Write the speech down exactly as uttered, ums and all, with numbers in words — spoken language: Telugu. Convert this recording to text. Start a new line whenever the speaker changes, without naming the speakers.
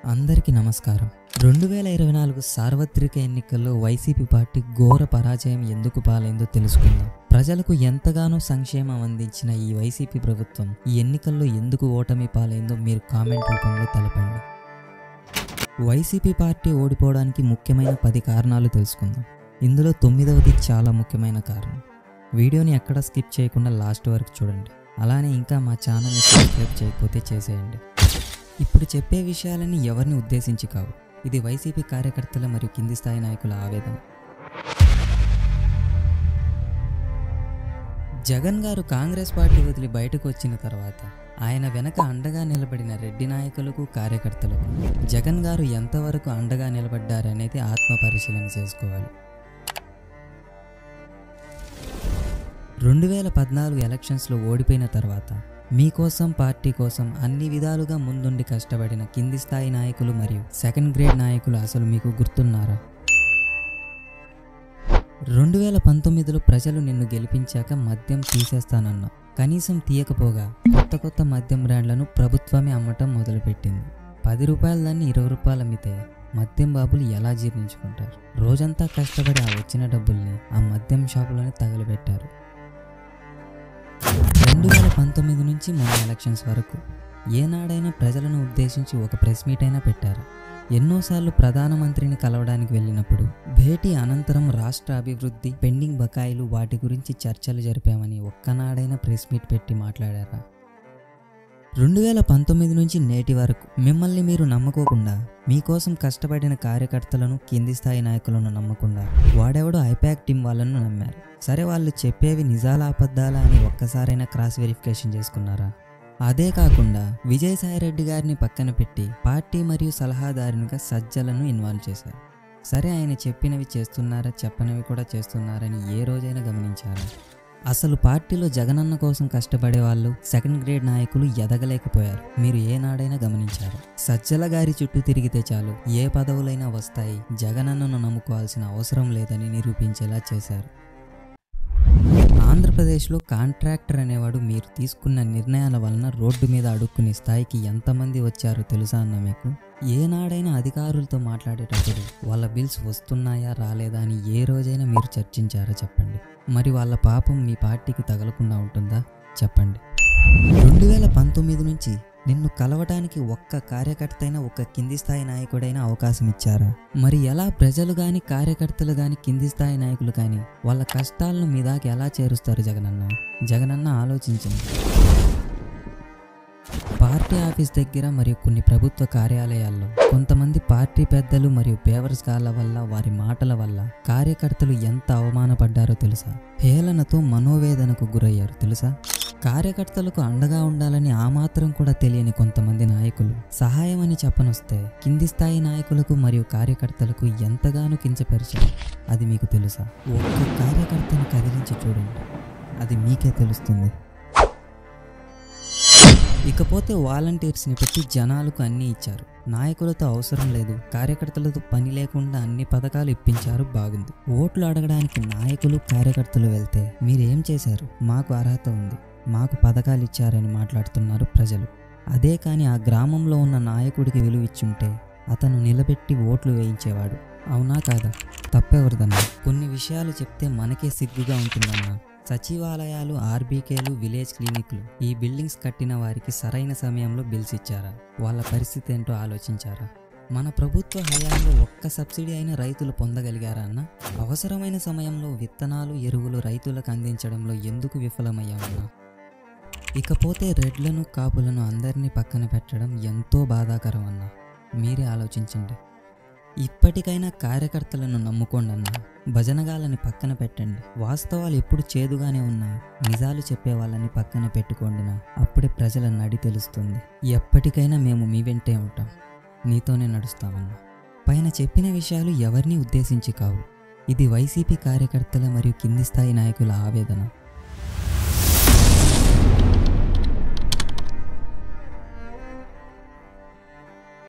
అందరికీ నమస్కారం. రెండు వేల ఇరవై నాలుగు సార్వత్రిక ఎన్నికల్లో వైసీపీ పార్టీ ఘోర పరాజయం ఎందుకు పాలైందో తెలుసుకుందాం. ప్రజలకు ఎంతగానో సంక్షేమం అందించిన ఈ వైసీపీ ప్రభుత్వం ఈ ఎన్నికల్లో ఎందుకు ఓటమి పాలైందో మీరు కామెంట్ రూపంలో తెలపండి. వైసీపీ పార్టీ ఓడిపోవడానికి ముఖ్యమైన పది కారణాలు తెలుసుకుందాం. ఇందులో తొమ్మిదవది చాలా ముఖ్యమైన కారణం. వీడియోని ఎక్కడ స్కిప్ చేయకుండా లాస్ట్ వరకు చూడండి. అలానే ఇంకా మా ఛానల్ని సబ్స్క్రైబ్ చేయకపోతే చేసేయండి. ఇప్పుడు చెప్పే విషయాలని ఎవరిని ఉద్దేశించి కావు. ఇది వైసీపీ కార్యకర్తల మరియు కింది స్థాయి నాయకుల ఆవేదన. జగన్ గారు కాంగ్రెస్ పార్టీ వదిలి బయటకు వచ్చిన తర్వాత ఆయన వెనక అండగా నిలబడిన రెడ్డి నాయకులకు, కార్యకర్తలకు జగన్ గారు ఎంతవరకు అండగా నిలబడ్డారనేది ఆత్మ పరిశీలన చేసుకోవాలి. రెండు వేల పద్నాలుగు ఎలక్షన్స్లో ఓడిపోయిన తర్వాత మీకోసం, పార్టీ కోసం అన్ని విధాలుగా ముందుండి కష్టపడిన కింది స్థాయి నాయకులు మరియు సెకండ్ గ్రేడ్ నాయకులు అసలు మీకు గుర్తున్నారా? రెండు వేల పంతొమ్మిదిలో ప్రజలు నిన్ను గెలిపించాక మద్యం తీసేస్తానన్నా కనీసం తీయకపోగా కొత్త కొత్త మద్యం బ్రాండ్లను ప్రభుత్వమే అమ్మటం మొదలుపెట్టింది. పది రూపాయల దాన్ని ఇరవై రూపాయలు అమ్మితే మద్యం బాబులు ఎలా జీర్ణించుకుంటారు? రోజంతా కష్టపడి ఆ వచ్చిన డబ్బుల్ని ఆ మద్యం షాపులోనే తగలబెట్టారు. రెండు వేల పంతొమ్మిది నుంచి మొన్న ఎలక్షన్స్ వరకు ఏనాడైనా ప్రజలను ఉద్దేశించి ఒక ప్రెస్ మీట్ అయినా పెట్టారు. ఎన్నోసార్లు ప్రధానమంత్రిని కలవడానికి వెళ్ళినప్పుడు భేటీ అనంతరం రాష్ట్ర అభివృద్ధి, పెండింగ్ బకాయిలు వాటి గురించి చర్చలు జరిపామని ఒక్కనాడైనా ప్రెస్ మీట్ పెట్టి మాట్లాడారా? రెండు వేల పంతొమ్మిది నుంచి నేటి వరకు మిమ్మల్ని మీరు నమ్మకోకుండా, మీకోసం కష్టపడిన కార్యకర్తలను, కింది స్థాయి నాయకులను నమ్మకుండా వాడెవడో ఐపాక్ టీం వాళ్ళను నమ్మారు. సరే, వాళ్ళు చెప్పేవి నిజాలా అబద్ధాలా అని ఒక్కసారైనా క్రాస్ వెరిఫికేషన్ చేసుకున్నారా? అదే కాకుండా విజయసాయిరెడ్డి గారిని పక్కన పెట్టి పార్టీ మరియు సలహాదారునిగా సజ్జలను ఇన్వాల్వ్ చేశారు. సరే, ఆయన చెప్పినవి చేస్తున్నారా, చెప్పనివి కూడా చేస్తున్నారని ఏ రోజైనా గమనించారా? అసలు పార్టీలో జగనన్న కోసం కష్టపడే వాళ్ళు, సెకండ్ గ్రేడ్ నాయకులు ఎదగలేకపోయారు. మీరు ఏనాడైనా గమనించారు? సజ్జల గారి చుట్టూ తిరిగితే చాలు ఏ పదవులైనా వస్తాయి, జగనన్నను నమ్ముకోవాల్సిన అవసరం లేదని నిరూపించేలా చేశారు. ఆంధ్రప్రదేశ్లో కాంట్రాక్టర్ అనేవాడు మీరు తీసుకున్న నిర్ణయాల వలన రోడ్డు మీద అడుక్కునే స్థాయికి ఎంతమంది వచ్చారో తెలుసా అన్న మీకు? ఏనాడైనా అధికారులతో మాట్లాడేటప్పుడు వాళ్ళ బిల్స్ వస్తున్నాయా రాలేదా అని ఏ రోజైనా మీరు చర్చించారా చెప్పండి. మరి వాళ్ళ పాపం మీ పార్టీకి తగలకుండా ఉంటుందా చెప్పండి. రెండు వేల పంతొమ్మిది నుంచి నిన్ను కలవటానికి ఒక్క కార్యకర్త అయినా, ఒక్క కింది స్థాయి నాయకుడైనా అవకాశం ఇచ్చారా? మరి ఎలా ప్రజలు కానీ, కార్యకర్తలు కానీ, కింది స్థాయి నాయకులు కానీ వాళ్ళ కష్టాలను మీ దాకా ఎలా చేరుస్తారు? జగనన్న జగనన్న ఆలోచించండి. పార్టీ ఆఫీస్ దగ్గర మరియు కొన్ని ప్రభుత్వ కార్యాలయాల్లో కొంతమంది పార్టీ పెద్దలు మరియు పేవర్స్ గాళ్ళ వల్ల, వారి మాటల వల్ల కార్యకర్తలు ఎంత అవమానపడ్డారో తెలుసా? హేళనతో మనోవేదనకు గురయ్యారు తెలుసా? కార్యకర్తలకు అండగా ఉండాలని ఆ మాత్రం కూడా తెలియని కొంతమంది నాయకులు సహాయం అని చెప్పనొస్తే కింది స్థాయి నాయకులకు మరియు కార్యకర్తలకు ఎంతగానో కించపరిచారు. అది మీకు తెలుసా? ఒక్క కార్యకర్తను కదిలించి చూడండి, అది మీకే తెలుస్తుంది. ఇకపోతే వాలంటీర్స్ని పెట్టి జనాలకు అన్నీ ఇచ్చారు. నాయకులతో అవసరం లేదు, కార్యకర్తలతో పని లేకుండా అన్ని పథకాలు ఇప్పించారు, బాగుంది. ఓట్లు అడగడానికి నాయకులు, కార్యకర్తలు వెళ్తే మీరేం చేశారు? మాకు అర్హత ఉంది, మాకు పథకాలు ఇచ్చారని మాట్లాడుతున్నారు ప్రజలు. అదే కానీ ఆ గ్రామంలో ఉన్న నాయకుడికి విలువ ఇచ్చుంటే అతను నిలబెట్టి ఓట్లు వేయించేవాడు. అవునా కాదా? తప్పెవరిదన్నా? కొన్ని విషయాలు చెప్తే మనకే సిగ్గుగా ఉంటుందన్నా. సచివాలయాలు, ఆర్బీకేలు, విలేజ్ క్లినిక్లు, ఈ బిల్డింగ్స్ కట్టిన వారికి సరైన సమయంలో బిల్స్ ఇచ్చారా? వాళ్ళ పరిస్థితి ఏంటో ఆలోచించారా? మన ప్రభుత్వ హయాంలో ఒక్క సబ్సిడీ అయినా రైతులు పొందగలిగారా అన్న? అవసరమైన సమయంలో విత్తనాలు, ఎరువులు రైతులకు అందించడంలో ఎందుకు విఫలమయ్యామన్నా? ఇకపోతే రెడ్లను, కాపులను అందరినీ పక్కన పెట్టడం ఎంతో బాధాకరం అన్నా. మీరే ఆలోచించండి. ఇప్పటికైనా కార్యకర్తలను నమ్ముకోండి అన్నా. భజనగాళ్ళని పక్కన పెట్టండి. వాస్తవాలు ఎప్పుడు చేదుగానే ఉన్నా నిజాలు చెప్పే వాళ్ళని పక్కన పెట్టుకోండినా. అప్పుడే ప్రజల నడి తెలుస్తుంది. ఎప్పటికైనా మేము మీ వెంటే ఉంటాం, నీతోనే నడుస్తామన్నా. పైన చెప్పిన విషయాలు ఎవరిని ఉద్దేశించి కావు. ఇది వైసీపీ కార్యకర్తల మరియు కింది స్థాయి నాయకుల ఆవేదన.